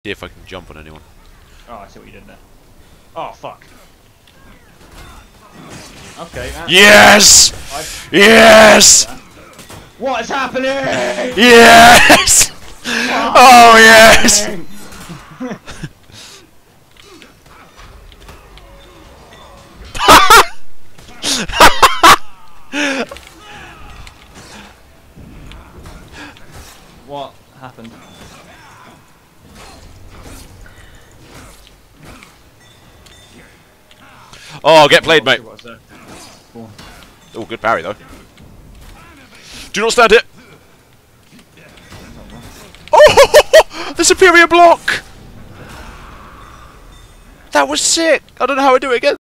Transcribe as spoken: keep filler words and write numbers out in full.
See if I can jump on anyone. Oh, I see what you did there. Oh, fuck. Okay. Yes! I've Yes! What is happening? Yes! Oh, yes! What happened? Oh, get played, mate. Cool. Oh, good parry, though. Do not stand it! Oh! The superior block! That was sick! I don't know how I do it again.